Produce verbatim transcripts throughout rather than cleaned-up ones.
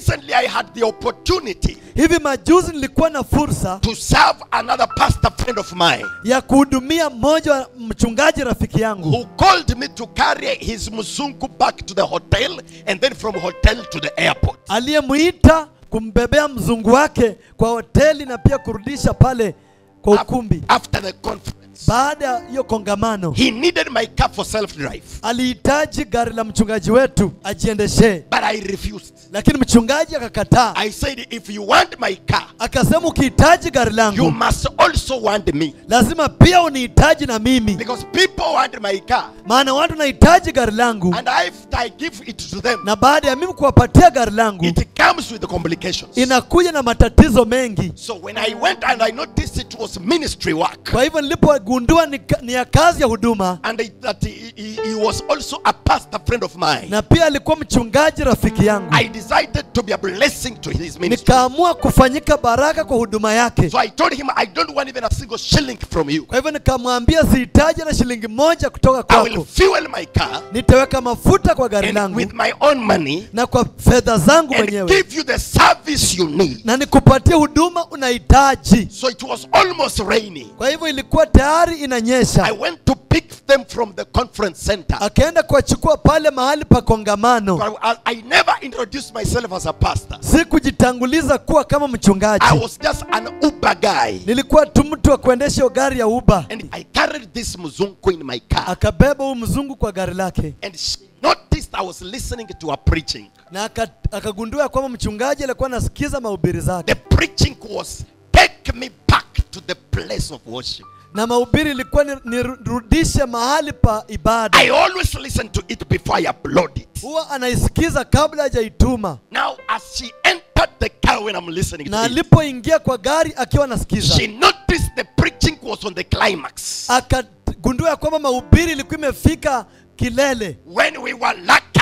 recently I had the opportunity hivi majuzi nilikuwa na fursa to serve another pastor friend of mine ya kuhudumia mmoja wa mchungaji rafiki yangu who called me to carry his mzungu back to the hotel and then from hotel to the airport. aliyemuita kumbebea mzungu wake kwa hoteli na pia kurudisha pale kwa ukumbi. After the conference, baada ya hiyo kongamano, he needed my car for self drive. alihitaji gari la mchungaji wetu ajiendeshe, But I refused. lakini mchungaji akakataa. I said, if you want my car, akasema ukihitaji gari langu, you must also want me. lazima pia unihitaji na mimi, Because people want my car, maana watu wanahitaji gari langu, and if I give it to them, na baada ya mimi kuwapatia gari langu, it comes with complications. inakuja na matatizo mengi. So when I went and I noticed it was ministry work, Kwa hivyo nilipogundua ni, ni ya kazi ya huduma, and it, that he, he, he was also a pastor friend of mine, na pia alikuwa mchungaji rafiki yangu, I decided to be a blessing to his ministry. nikaamua kufanyika baraka kwa huduma yake. So I told him, I don't want even a single shilling from you. Kwa hivyo nikamwambia sihitaji na shilingi moja kutoka I will kwako, fuel my car nitaweka mafuta kwa gari and langu with my own money na kwa fedha zangu and mwenyewe, give you the service you need. na nikupatie huduma unahitaji. So it was almost raining. Kwa hivyo ilikuwa tayari I inanyesha. went to pick them from the conference center. Akaenda kuwachukua pale mahali pa kongamano. But I, I never introduced myself as a pastor. Sikujitanguliza kuwa kama mchungaji. I was just an Uber guy. Nilikuwa tu mtu wa kuendesha gari ya Uber. And I carried this mzungu in my car. Akabeba huyu mzungu kwa gari lake. And she noticed I was listening to her preaching. Na akagundua kwamba mchungaji alikuwa anasikiza mahubiri zake. The preaching was, take me back to the place of worship. Na mahubiri ilikuwa nirudishe mahali pa ibada. I always listen to it before I upload it. Huwa anaisikiza kabla hajaituma. Now as she entered the car when I'm listening Na to it, alipoingia kwa gari akiwa anasikiza, she noticed the preaching was on the climax. akagundua kwamba mahubiri ilikuwa imefika kilele. When we were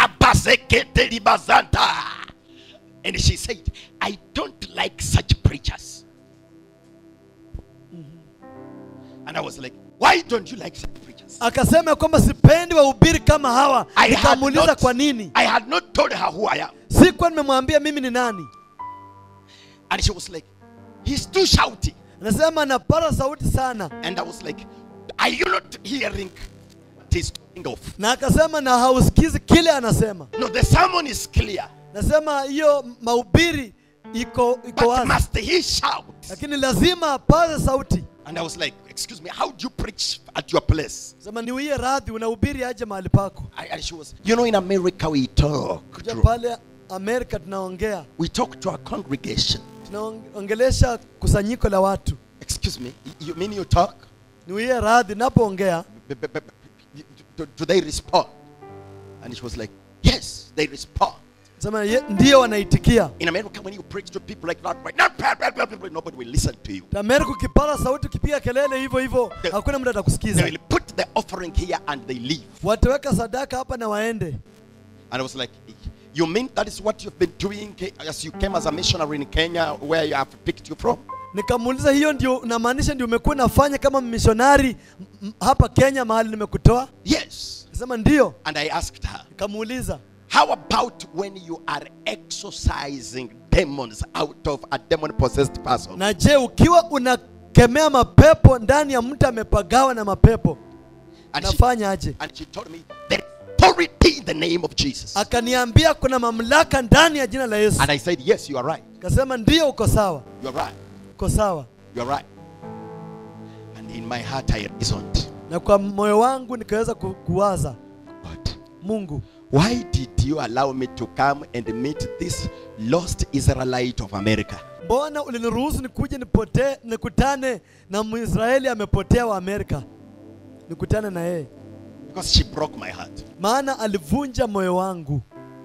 lakabaseketelibazanta, and she said, I don't like such preachers. And I was like, why don't you like such preachers? Akasema kwamba sipendi wahubiri kama hawa. I had Nikamuuliza not- kwa nini. I had not told her who I am. Sikuwa nimemwambia mimi ni nani. And she was like, he's too shouty. Anasema anapara sauti sana. And I was like, are you not hearing what he's talking of? Na akasema na hausikizi kile anasema. No, the sermon is clear. Nasema hiyo mahubiri iko iko But wazi. must he shout? Lakini lazima apaze sauti. And I was like, excuse me, how do you preach at your place? Sema niwie radhi, unahubiri aje mahali pako. I, and she was, you know, in America we talk. Kuja to- pale Amerika tunaongea. We talk to our congregation. Tunaongelesha kusanyiko la watu. Excuse me, you mean you talk? Niwie radhi napoongea. B- b- b- b- Do, do they respond? And she was like, yes, they respond. Sema ye- ndio wanaitikia. In America, when you preach to people like that, right now, nobody will listen to you. Amerika ukipara sauti ukipiga kelele hivyo hivyo The- hakuna mtu They atakusikiza. will put the offering here and they leave. Wataweka sadaka hapa na waende. And I was like, you mean that is what you've been doing as you came as a missionary in Kenya, where I have picked you from? Nikamuuliza hiyo ndio unamaanisha ndio umekuwa nafanya kama missionary hapa Kenya mahali nimekutoa? Yes. Akasema ndio. And I asked her, Nikamuuliza, how about when you are exorcising demons out of a demon-possessed person? na je ukiwa unakemea mapepo ndani ya mtu amepagawa na mapepo And she, nafanya aje? and she told me, there is authority in the name of Jesus. Akaniambia kuna mamlaka ndani ya jina la Yesu. And I said, yes, you are right. Akasema ndio, uko sawa. You are right. Uko sawa. You are right. And in my heart I reasoned, Na kwa moyo wangu nikaweza ku, kuwaza, God, Mungu, why did you allow me to come and meet this lost Israelite of America? mbona uliniruhusu nikuje nipotee nikutane na Mwisraeli amepotea wa Amerika? Nikutane na yeye. Because she broke my heart. Maana alivunja moyo wangu.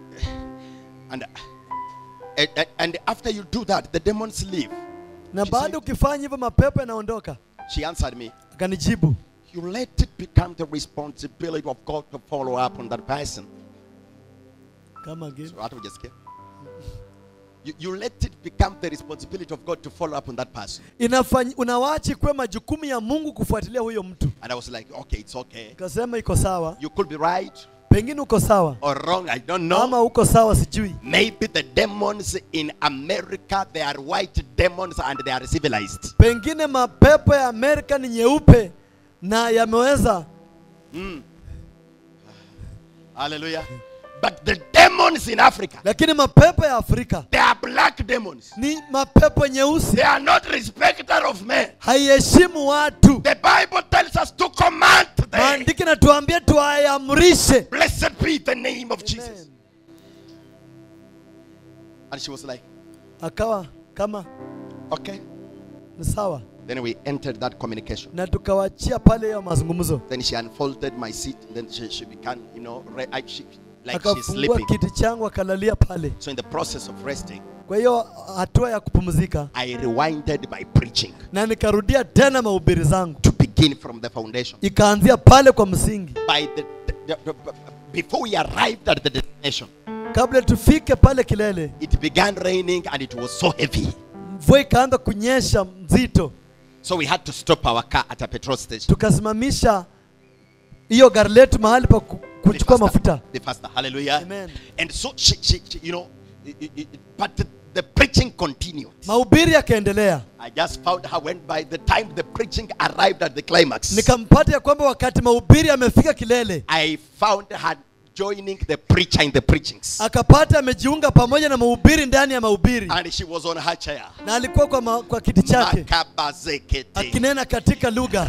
And, and, and after you do that, the demons leave. Na She baada said- ukifanya hivyo mapepo yanaondoka. She answered me, Akanijibu, you let it become the responsibility of God to follow up on that person. kama again. So what would you say? You, you let it become the responsibility of God to follow up on that person. Inafanya unawachi kwa majukumu ya Mungu kufuatilia huyo mtu. And I was like, okay, it's okay. Akasema iko sawa. You could be right. Pengine uko sawa or wrong, I don't know. ama uko sawa sijui. Maybe the demons in America, they are white demons and they are civilized. Pengine mapepo ya Amerika ni nyeupe na yameweza. Mm. Hallelujah. But the demons in Africa, Lakini mapepo ya Afrika they are black demons. ni mapepo nyeusi. They are not respecter of men. Haiheshimu watu. The Bible tells us to command them. Maandiko natuambia tuayamrishe. Blessed be the name of Jesus. Amen. And she was like, Akawa kama okay. ni sawa. Then we entered that communication. Na tukawachia pale ya mazungumzo. Then she unfolded my seat. Then she, she began, you know, re- I, she, like she's Akafungua sleeping. kiti changu akalalia pale. So in the process of resting, Kwa hiyo hatua ya kupumzika I rewinded my preaching na nikarudia tena mahubiri zangu. to begin from the foundation. Ikaanzia pale kwa msingi. By the, the, the, the before we arrived at the destination, Kabla tufike pale kilele, it began raining and it was so heavy. mvua ikaanza kunyesha mzito. So we had to stop our car at a petrol station. Tukasimamisha hiyo gari letu mahali pa ku- kuchukua mafuta. The pastor, hallelujah. Amen. And so she, she, she you know, it, it, it, but the, the preaching continued. Mahubiri yakaendelea. I just found her when by the time the preaching arrived at the climax, Nikampata ya kwamba wakati mahubiri yamefika kilele, I found her joining the preacher in the preachings. akapata amejiunga pamoja na mahubiri ndani ya mahubiri. And she was on her chair. Na alikuwa kwa, ma, kwa kiti chake Makabazekete. akinena katika lugha.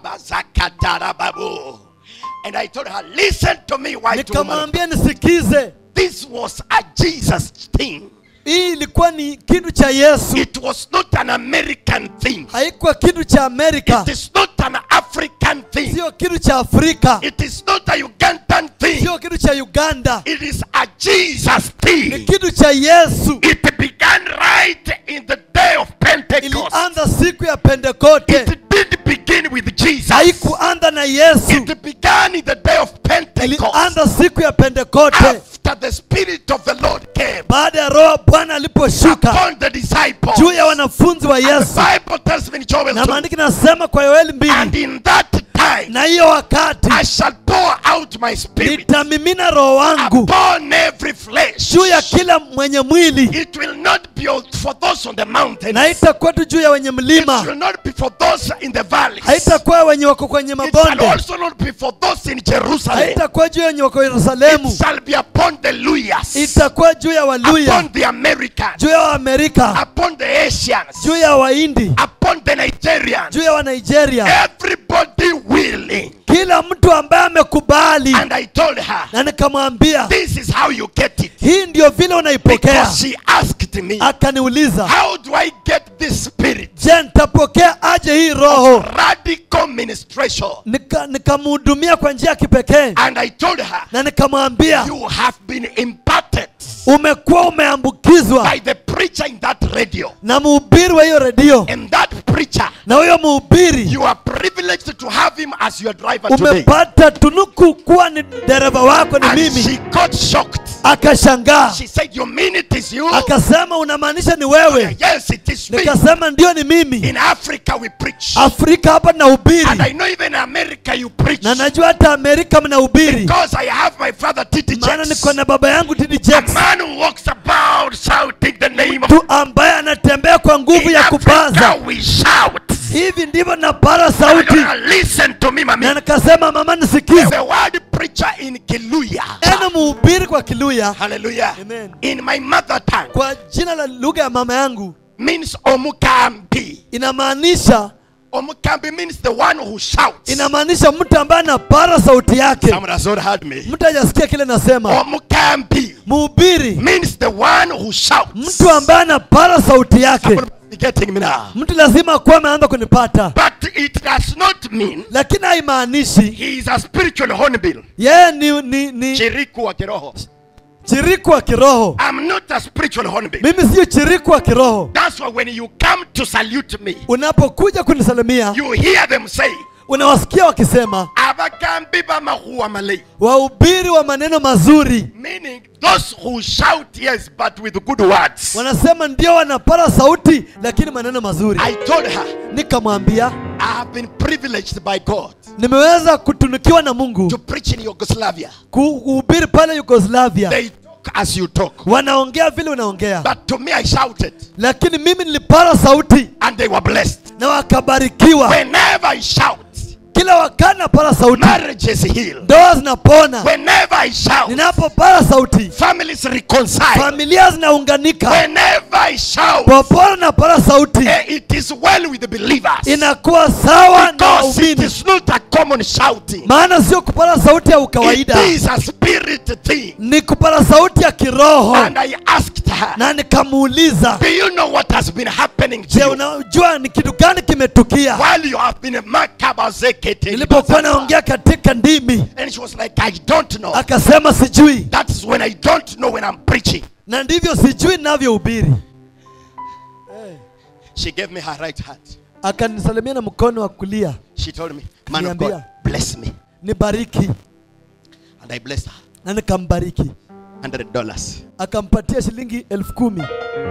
Ribabazakatarababu. And I told her, listen to me, white woman. Nikamwambia nisikize. This was a Jesus thing. Hii ilikuwa ni kitu cha Yesu. It was not an American thing. Haikuwa kitu cha Amerika. It is not an African thing. Sio kitu cha Afrika. It is not a Ugandan thing. Sio kitu cha Uganda. It is a Jesus Ni thing. kitu cha Yesu. It began right in the day of Pentecost. Ilianza siku ya Pentekote. It did begin with Jesus. Haikuanza na Yesu. It began in the day of Pentecost. Ilianza siku ya Pentekote. After the Spirit of the Lord came Baada ya Roho Bwana aliposhuka upon the disciples. juu ya wanafunzi wa The Yesu. Bible tells me in Joel Na two, maandiko nasema kwa Yoeli and mbili, in that time na hiyo wakati I shall pour out my spirit nitamimina Roho wangu upon every flesh. juu ya kila mwenye mwili, It will not be for those on the mountains. na haitakuwa tu juu ya wenye It mlima, will not be for those in the valleys. haitakuwa wenye wako kwenye It shall mabonde, also not be for those in Jerusalem. haitakuwa juu ya wenye wako It Yerusalemu, shall be upon the Luyas, itakuwa juu ya Waluya, upon the Americans, juu ya Waamerika, upon the Asians, juu ya Wahindi, upon the Nigerians. juu ya Wanigeria, Everybody willing. kila mtu ambaye amekubali. And I told her, Na nikamwambia this is how you get it. hii ndio vile unaipokea. Because she asked me, Akaniuliza, how do I get this spirit? je, nitapokea aje hii roho? Radical ministration. Nika nikamhudumia kwa njia ya kipekee. And I told her, Na nikamwambia you have been imparted umekuwa umeambukizwa by the preacher in that radio. na mhubiri wa hiyo redio, And that preacher, na huyo mhubiri you are privileged to have him as your driver today. umepata tunuku kuwa ni dereva wako ni And mimi. she got shocked. Akashangaa, She said, you mean it is you? akasema unamaanisha ni wewe? Yes, it is me. Nikasema ndio, ni mimi. In Africa we preach. Afrika hapa nahubiri, And I know even in America you preach. na najua hata Amerika mnahubiri, Because I have my father T D maana Jackson. niko na baba yangu T D A Jackson, man who walks about shouting the name of mtu ambaye anatembea kwa nguvu in ya kupaza. Africa we shout. Hivi ndivyo napara I sauti. don't know, listen to me, mami. Na nikasema mama, nisikize. The word preacher in Kiluya. Ena mhubiri kwa Kiluya, Hallelujah. Amen, In my mother tongue kwa jina la lugha ya mama yangu means omukambi. inamaanisha Omukambi means the one who shouts. inamaanisha mtu ambaye anapara sauti yake. Someone has not heard me. Mtu hajasikia kile nasema. Omukambi Mhubiri means the one who shouts. mtu ambaye anapara sauti yake. Someone be getting me now. Mtu lazima kuwa ameanza kunipata, But it does not mean lakini haimaanishi he is a spiritual hornbill. yeye ni, ni, ni Chiriku wa kiroho. chiriku wa kiroho. I'm not a spiritual hornbill. Mimi sio chiriku wa kiroho. That's why when you come to salute me, Unapokuja kunisalimia, you hear them say, unawasikia wakisema abakambi bamahuwa malay. wahubiri wa maneno mazuri. Meaning those who shout, yes, but with good words. Wanasema ndio wanapara sauti lakini maneno mazuri. I told her, Nikamwambia I have have been privileged by God nimeweza kutunukiwa na Mungu to preach in Yugoslavia. kuhubiri pale Yugoslavia. They talk as you talk. Wanaongea vile unaongea. But to me I shouted. Lakini mimi nilipara sauti. And they were blessed. Na wakabarikiwa. Whenever I shout, kila wakati napara sauti, marriage is healed. Ndoa zinapona. Whenever I shout, ninapopara sauti, families reconcile. Familia zinaunganika. Whenever I shout, popote napara sauti, eh, it is well with the believers. Inakuwa sawa na waumini. It is not a common shouting. Maana sio kupara sauti ya kawaida. It is a spirit thing. Ni kupara sauti ya kiroho. And I asked her, na nikamuuliza, do you know what has been happening to je, you? unajua ni kitu gani kimetukia? While you have been makabazekete. Nilipokuwa naongea katika ndimi. And she was like, I don't know. Akasema sijui. That is when I don't know when I'm preaching. Na ndivyo sijui ninavyohubiri. She gave me her right hand. Akanisalimia na mkono wa kulia. She told me, man of God, bless me. Nibariki. And I blessed her. Na nikambariki. Hundred dollars. Akampatia shilingi elfu kumi.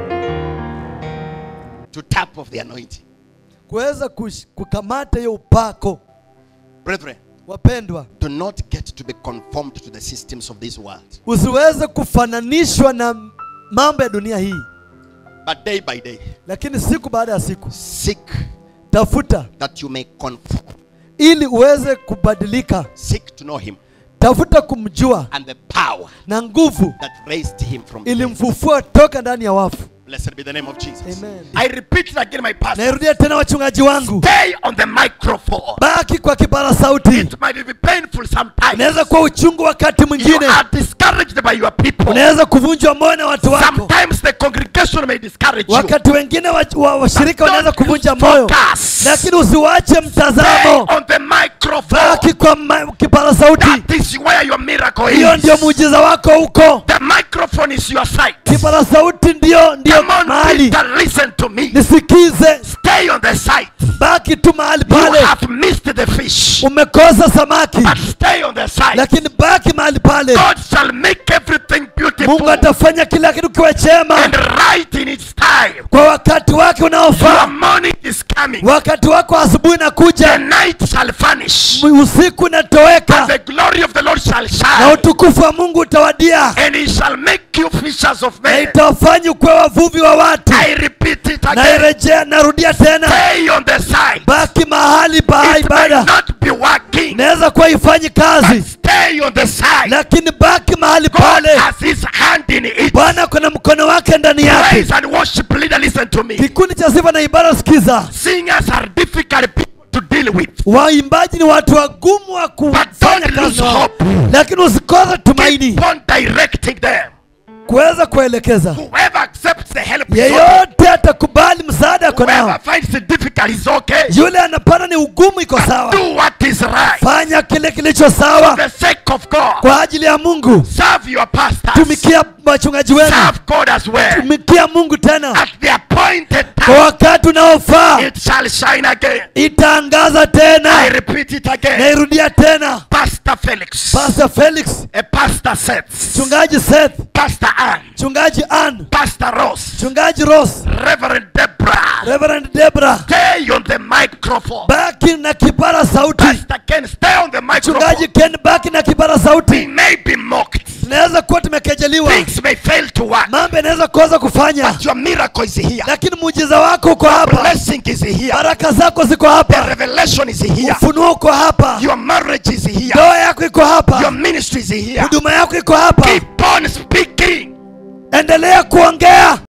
To tap of the anointing. Kuweza kukamata hiyo upako. Brethren, wapendwa, do not get to be conformed to the systems of this world. Usiweze kufananishwa na mambo ya dunia hii. But day by day, lakini siku baada ya siku, seek, tafuta, that you may conform, ili uweze kubadilika. Seek to know him, tafuta kumjua, and the power na nguvu that raised him from the dead, ilimfufua toka ndani ya wafu. Blessed be the name of Jesus. Amen. I repeat it again, my pastor. Narudia tena wachungaji wangu. Stay on the microphone. Baki kwa kipara sauti. It might be painful sometimes. Unaweza kuwa uchungu wakati mwingine. You are discouraged by your people. Unaweza kuvunjwa moyo na watu wako. Sometimes the congregation may discourage you. Wakati wengine washirika wanaweza kuvunja moyo. Lakini usiwache mtazamo. Stay on the microphone. Baki kwa kipara sauti. That is where your miracle is. Hiyo ndio muujiza wako huko. The microphone is your sight. Kipara sauti ndio ndio mahali. Listen to me. Nisikize. Stay on the site. Baki tu mahali pale. You have missed the fish. Umekosa samaki. But stay on the site. Lakini baki mahali pale. God shall make everything beautiful. Mungu atafanya kila kitu kiwe chema. And right in its time. Kwa wakati wake unaofaa. Your morning is coming. Wakati wako asubuhi unakuja. The night shall vanish. Usiku unatoweka. And the glory of the Lord shall shine. Na utukufu wa Mungu utawadia. And he shall make you fishers of men. Na itawafanya kuwa wavuvi wa watu. I repeat it again. Nairejea, narudia tena. Stay on the side. Baki mahali pa ibada. It may not be working. Naweza kuwa ifanyi kazi. Stay on the side. Lakini baki mahali pale. God has his hand in it. Bwana kuna mkono wake ndani yake. Praise and worship leader, listen to me. Kikundi cha sifa na ibada sikiza. Singers are difficult people to deal with. Waimbaji ni watu wagumu wa kufanya kazi. Lakini usikose tumaini. Keep on directing them. Kuweza kuelekeza. Whoever accepts the help, yeyote atakubali msaada kwa nao. Whoever finds it difficult is okay. Yule anapana ni ugumu iko sawa. Do what is right. Fanya kile kilicho sawa. For the sake of God. Kwa ajili ya Mungu. Serve your pastors. Tumikia wachungaji wenu. Serve God as well. Tumikia Mungu tena. At the appointed time. Kwa wakati unaofaa. It shall shine again. Itaangaza tena. I repeat it again. Nairudia tena. Pastor Felix. Pastor Felix. A Pastor Seth. Chungaji Seth. Pastor Ann. Chungaji Ann. Pastor Ross. Chungaji Ross. Reverend Deborah. Reverend Deborah. Stay on the microphone. Baki na kipara sauti. Pastor Ken, stay on the microphone. Chungaji Ken, baki na kipara sauti. We may be mocked. Tunaweza kuwa tumekejeliwa. Things may fail to work. Mambo yanaweza kuanza kufanya. But your miracle is here. Lakini muujiza wako uko hapa. Blessing is here. Baraka zako ziko hapa. The revelation is here. Ufunuo uko hapa. Your marriage is here. Ndoa yako iko hapa. Your ministry is here. Huduma yako iko hapa. Keep on speaking. Endelea kuongea.